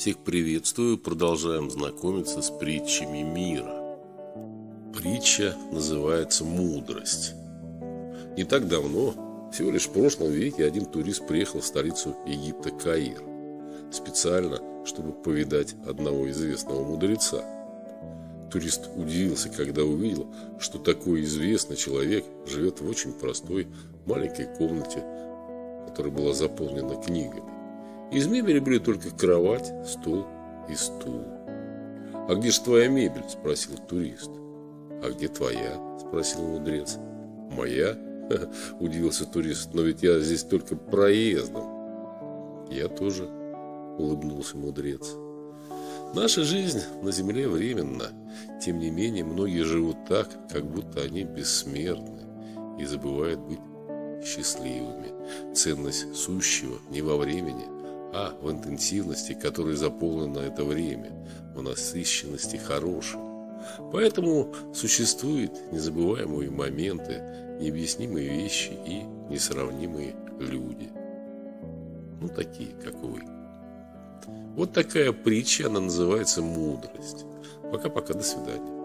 Всех приветствую, продолжаем знакомиться с притчами мира. Притча называется «Мудрость». Не так давно, всего лишь в прошлом веке, один турист приехал в столицу Египта Каир специально, чтобы повидать одного известного мудреца. Турист удивился, когда увидел, что такой известный человек живет в очень простой маленькой комнате, которая была заполнена книгами. Из мебели были только кровать, стол и стул. «А где же твоя мебель?» – спросил турист. «А где твоя?» – спросил мудрец. «Моя?» – удивился турист. «Но ведь я здесь только проездом». «Я тоже», – улыбнулся мудрец. Наша жизнь на земле временна. Тем не менее, многие живут так, как будто они бессмертны, и забывают быть счастливыми. Ценность сущего не во времени, а в интенсивности, которой заполнено это время, в насыщенности хорошим. Поэтому существуют незабываемые моменты, необъяснимые вещи и несравнимые люди. Ну, такие, как вы. Вот такая притча, она называется «Мудрость». Пока-пока, до свидания.